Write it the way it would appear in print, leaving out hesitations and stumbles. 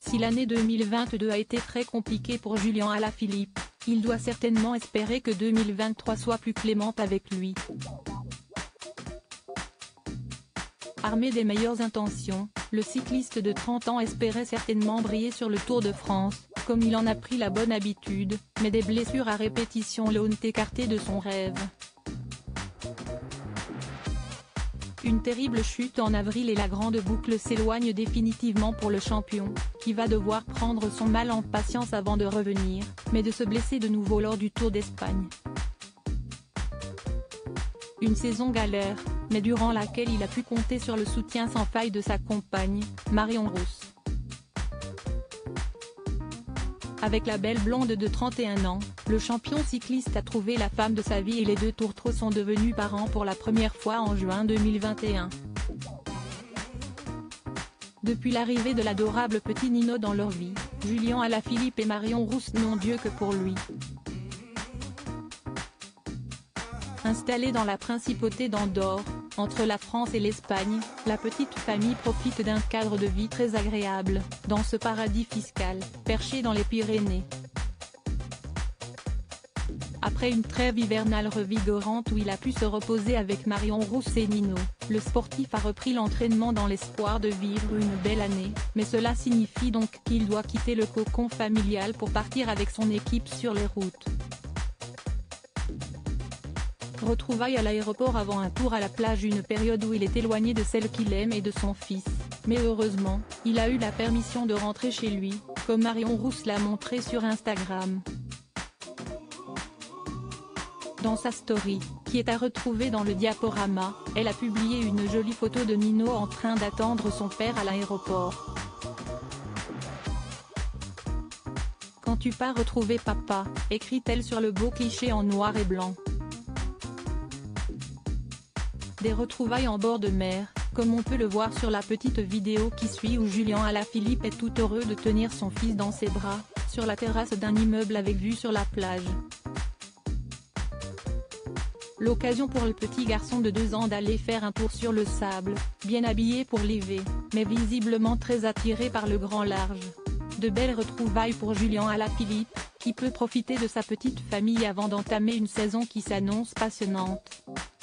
Si l'année 2022 a été très compliquée pour Julian Alaphilippe, il doit certainement espérer que 2023 soit plus clémente avec lui. Armé des meilleures intentions, le cycliste de 30 ans espérait certainement briller sur le Tour de France, comme il en a pris la bonne habitude, mais des blessures à répétition l'ont écarté de son rêve. Une terrible chute en avril et la grande boucle s'éloigne définitivement pour le champion, qui va devoir prendre son mal en patience avant de revenir, mais de se blesser de nouveau lors du Tour d'Espagne. Une saison galère, mais durant laquelle il a pu compter sur le soutien sans faille de sa compagne, Marion Rousse. Avec la belle blonde de 31 ans, le champion cycliste a trouvé la femme de sa vie et les deux tourtereaux sont devenus parents pour la première fois en juin 2021. Depuis l'arrivée de l'adorable petit Nino dans leur vie, Julian Alaphilippe et Marion Rousse n'ont Dieu que pour lui. Installée dans la principauté d'Andorre, entre la France et l'Espagne, la petite famille profite d'un cadre de vie très agréable, dans ce paradis fiscal, perché dans les Pyrénées. Après une trêve hivernale revigorante où il a pu se reposer avec Marion Rousse et Nino, le sportif a repris l'entraînement dans l'espoir de vivre une belle année, mais cela signifie donc qu'il doit quitter le cocon familial pour partir avec son équipe sur les routes. Retrouvailles à l'aéroport avant un tour à la plage, une période où il est éloigné de celle qu'il aime et de son fils, mais heureusement, il a eu la permission de rentrer chez lui, comme Marion Rousse l'a montré sur Instagram. Dans sa story, qui est à retrouver dans le diaporama, elle a publié une jolie photo de Nino en train d'attendre son père à l'aéroport. Quand tu pars retrouver papa, écrit-elle sur le beau cliché en noir et blanc. Des retrouvailles en bord de mer, comme on peut le voir sur la petite vidéo qui suit où Julian Alaphilippe est tout heureux de tenir son fils dans ses bras, sur la terrasse d'un immeuble avec vue sur la plage. L'occasion pour le petit garçon de 2 ans d'aller faire un tour sur le sable, bien habillé pour l'évé, mais visiblement très attiré par le grand large. De belles retrouvailles pour Julian Alaphilippe, qui peut profiter de sa petite famille avant d'entamer une saison qui s'annonce passionnante.